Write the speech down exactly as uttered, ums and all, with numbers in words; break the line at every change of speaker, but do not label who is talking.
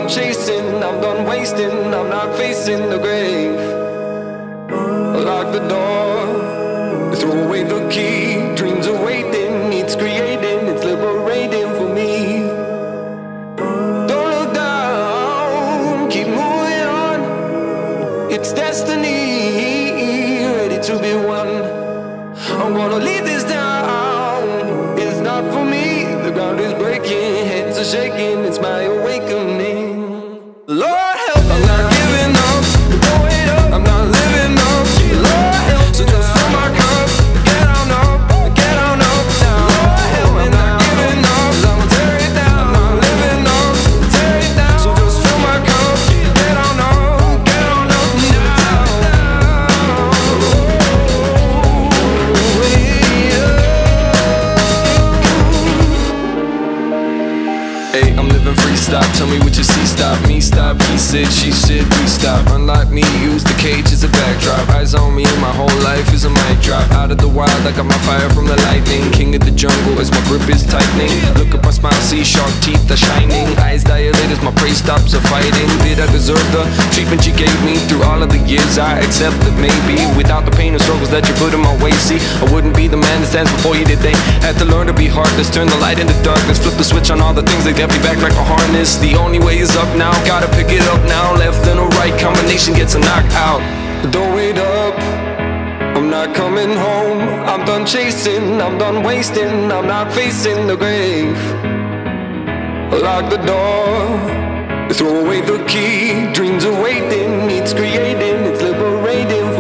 chasing, I'm done wasting, I'm not facing the grave. Lock the door, throw away the key. Dreams are waiting, it's creating, it's liberating for me. Don't look down, keep moving on. It's destiny, ready to be won. I'm gonna leave this down, it's not for me. The ground is breaking, heads are shaking, it's my awakening. Lord help me, I'm not giving up, don't wait up, I'm not living up. Lord help me, so just fill my cup, get on up, get on up now. Lord help me, I'm not giving up, I'ma tear it down. I'm not living up, tear it down. So just fill my cup, get on up, get on up now. Hey, I'm living free, stop, tell me what you see, stop me, stop, he said, she said, we stop. Unlock me, use the cage as a backdrop. Eyes on me, my whole life is a mic drop. Out of the wild, I got my fire from the lightning. King of the jungle as my grip is tightening. Look at my smile, see sharp teeth are shining. Eyes dilate as my prey stops are fighting. Did I deserve the treatment you gave me? Through all of the years I accept that maybe without the pain and struggles that you put in my way, see, I wouldn't be the man that stands before you today. Had to learn to be heartless, turn the light into darkness. Flip the switch on all the things that get me back like a harness. The only way is up now, gotta pick it up now. Left and a right combination gets a knockout. Don't wait up, I'm not coming home. I'm done chasing, I'm done wasting, I'm not facing the grave. Lock the door, throw away the key. Dreams are waiting, it's creating, it's liberating for